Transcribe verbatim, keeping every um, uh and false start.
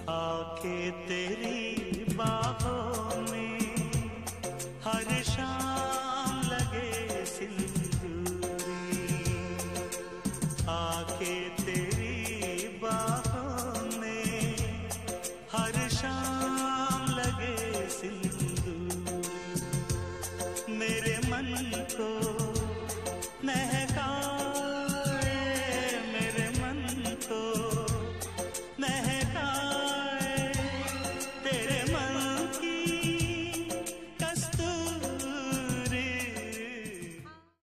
आके तेरी बाहों में हर शाम लगे सिंदूरी, आके तेरी बाहों में हर शाम लगे सिंदूरी।